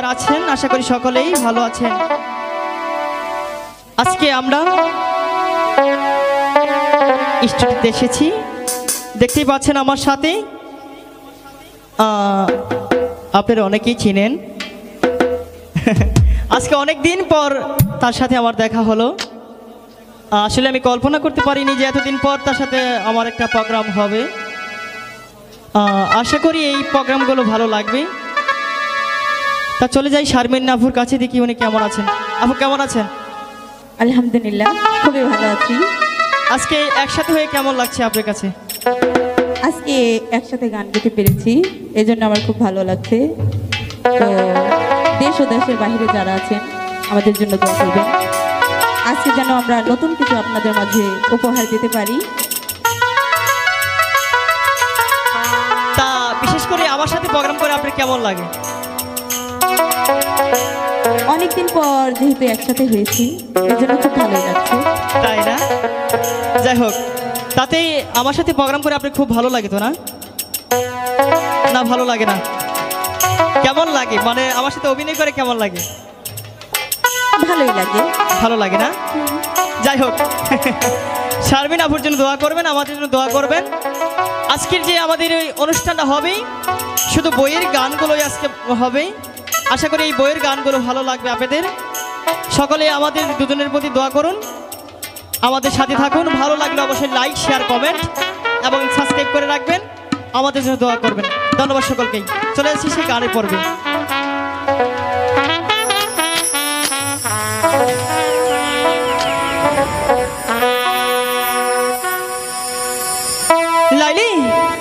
আছেন? আশা করি সকলেই ভালো আছেন। আজকে আমরা স্টুডিওতে এসেছি, দেখতেই পাচ্ছেন আমার সাথে আপনারা অনেকেই চিনেন। আজকে অনেক দিন পর তার সাথে আমার দেখা হলো। আসলে আমি কল্পনা করতে পারিনি যে এতদিন পর তার সাথে আমার একটা প্রোগ্রাম হবে। আশা করি এই প্রোগ্রামগুলো ভালো লাগবে। তা চলে যাই শারমিন আপুর কাছে, দেখি উনি কেমন আছেন। আপু কেমন আছেন? আলহামদুলিল্লাহ, খুবই ভালো আছি। আজকে একসাথে হয়ে কেমন লাগছে আপনার কাছে? আজকে একসাথে গান গেতে পেরেছি, এই জন্য আমার খুব ভালো লাগছে। তো দেশ ও দেশের বাইরে যারা আছেন আমাদের জন্য দোয়া করবেন, আজকে যেন আমরা নতুন কিছু আপনাদের মাঝে উপহার দিতে পারি। তা বিশেষ করে আমার সাথে প্রোগ্রাম করে আপনার কেমন লাগে? অনেকদিন পর যেহেতু একসাথে হয়েছি, এই জন্য খুব ভালোই লাগছে। তাই না? যাই হোক, তাতেই আমার সাথে প্রোগ্রাম করে আপনার খুব ভালো লাগে তো না? না ভালো লাগে না? কেমন লাগে, মানে আমার সাথে অভিনয় করে কেমন লাগে? ভালোই লাগে। ভালো লাগে না? যাই হোক, শারমিন আপুর জন্য দোয়া করবেন, আমাদের জন্য দোয়া করবেন। আজকের যে আমাদের এই অনুষ্ঠানটা হবে, শুধু বইয়ের গানগুলোই আজকে হবে। আশা করি এই বইয়ের গানগুলো ভালো লাগবে আপনাদের। সকলে আমাদের দুজনের প্রতি দোয়া করুন, আমাদের সাথে থাকুন। ভালো লাগলে অবশ্যই লাইক, শেয়ার, কমেন্ট এবং সাবস্ক্রাইব করে রাখবেন। আমাদের জন্য দোয়া করবেন। ধন্যবাদ সকলকেই। চলে যাচ্ছি সেই গানে পড়বে। লাইলি,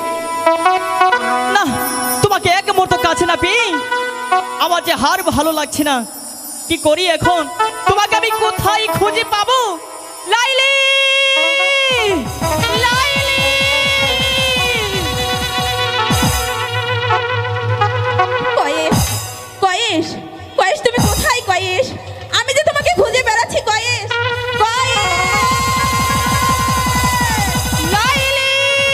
না তোমাকে এক মুহূর্ত কাছে না পেয়ে আমার যে হার ভালো লাগছে না। কি করি এখন? তোমাকে আমি কোথায় খুঁজে পাবো? লাইলি, লাইলি, কয়েস, কয়েস, কয়েস, তুমি কোথায় কয়েস? আমি যে তোমাকে খুঁজে বেড়াচ্ছি কয়েস, কয়েস। লাইলি,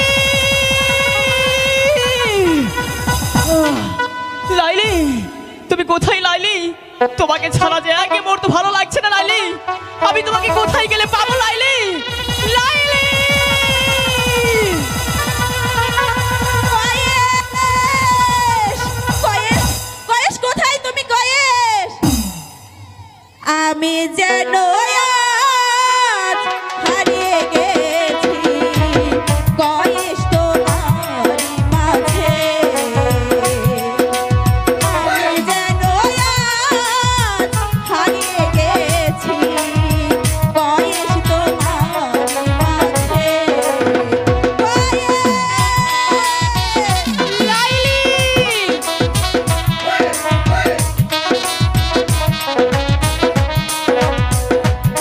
লাইলি, তুমি কোথায় লাইলি? তোমাকে ছাড়া যে এক মুহূর্ত ভালো লাগছে না লাইলি। আমি তোমাকে কোথায় গেলে পাবো লাইলি? লাইলি, কয়েস, কয়েস, কয়েস, কোথায় তুমি কয়েস? আমি যেন আজ হারিয়ে গেছি কয়েস তোমারই মাঝে। আমি যেন আজ হারিয়ে গেছি কয়েস তোমারই মাঝে। কয়েস,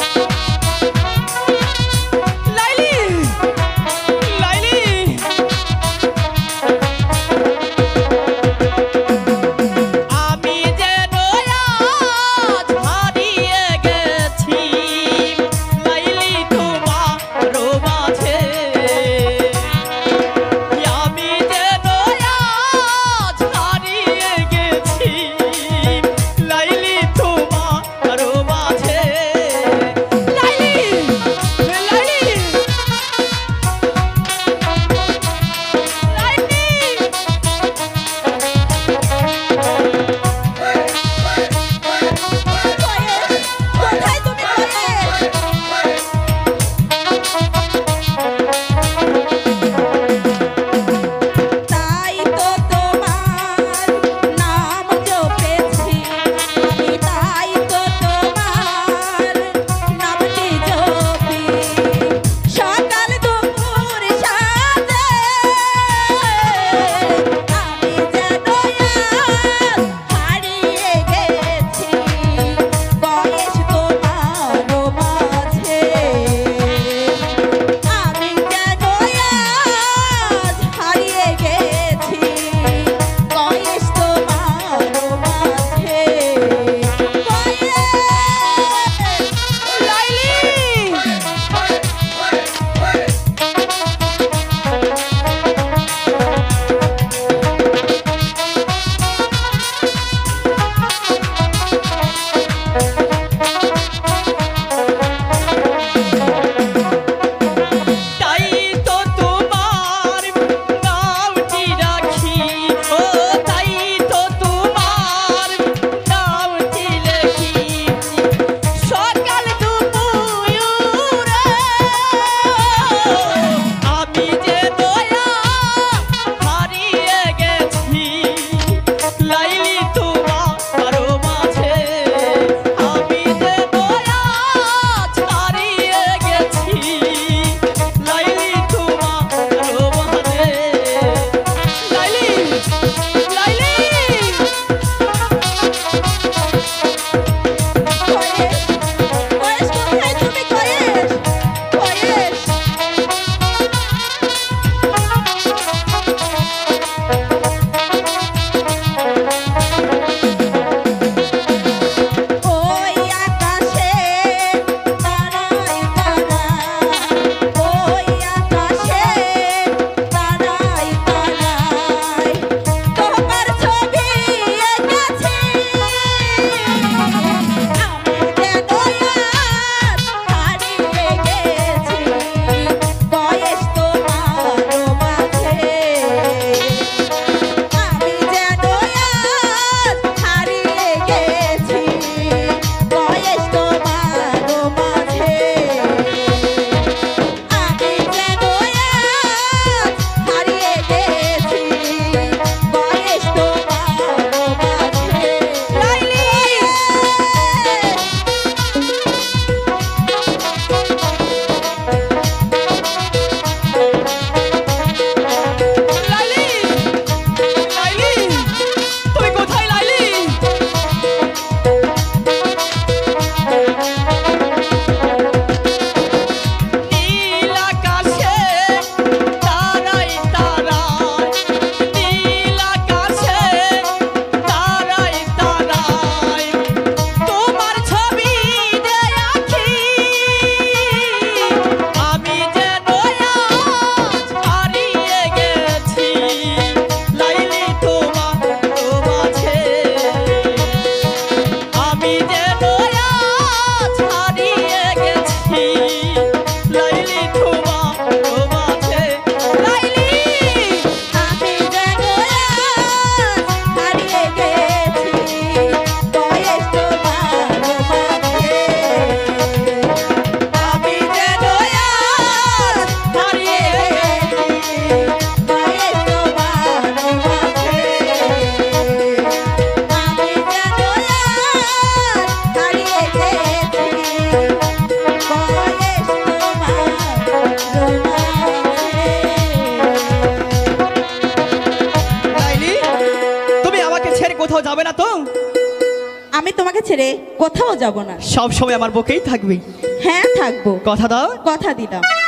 যাবে না তো? আমি তোমাকে ছেড়ে কোথাও যাব না। সব সময় আমার বুকেই থাকবে। হ্যাঁ থাকবো। কথা দাও। কথা দিলাম।